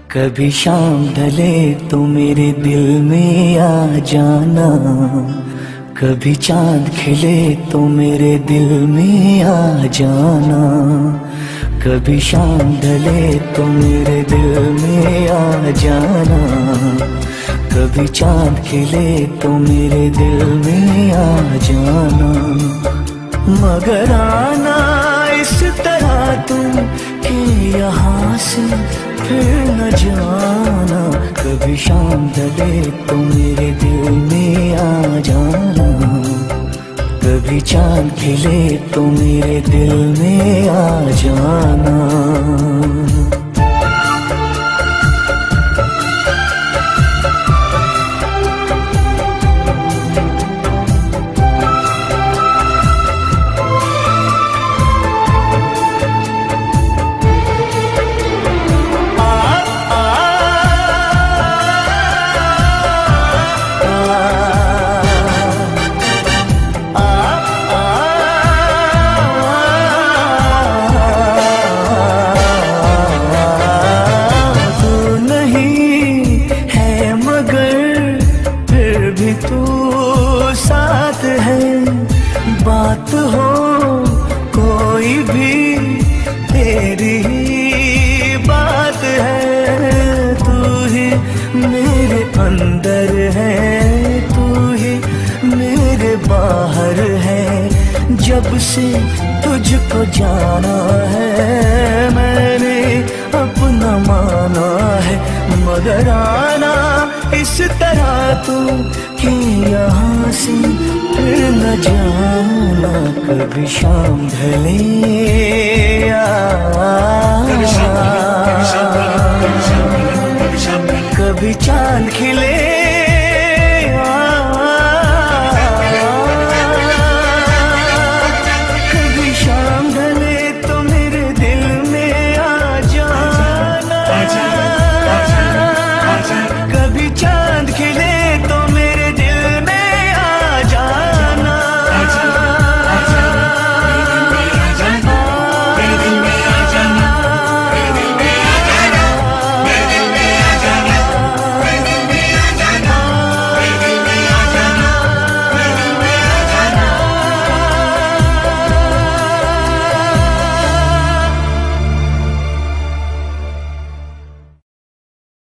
कभी शाम ढले तो मेरे दिल में आ जाना, कभी चांद खिले तो मेरे दिल में आ जाना, कभी शाम ढले तो मेरे दिल में आ जाना, कभी चांद खिले तो मेरे दिल में आ जाना। मगर आना इस तरह तुम कि यहाँ से फिर न जाना, कभी शाम ढले तो मेरे दिल में आ जाना, कभी चांद खिले तो मेरे दिल में आ जाना। तू साथ है, बात हो कोई भी तेरी ही बात है, तू ही मेरे अंदर है, तू ही मेरे बाहर है। जब से तुझको जाना है मैंने अपना माना है, मगर आना इस तरह तू कि यहाँ से फिर न जाना, कभी शाम ढले कभी चांद खिले